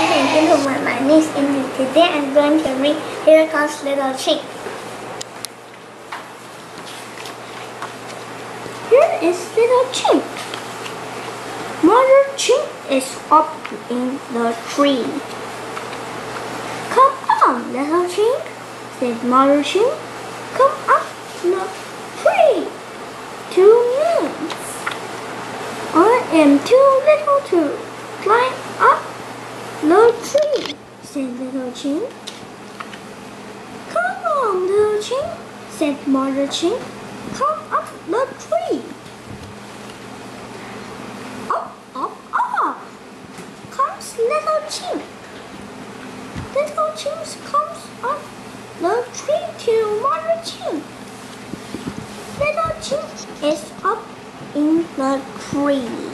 ladies and gentlemen, my name is Emily. Today I'm going to read Here Comes Little Chink. Here is Little Chink. Mother Chink is up in the tree. Come on, Little Chink, said Mother Chink. Come up the tree. 2 minutes. I am too little to climb up the tree, said Little Chink. Come on, Little Chink, said Mother Chink. Come up the tree. Up comes Little Chink. Little Chink comes up the tree to Mother Chink. Little Chink is up in the tree.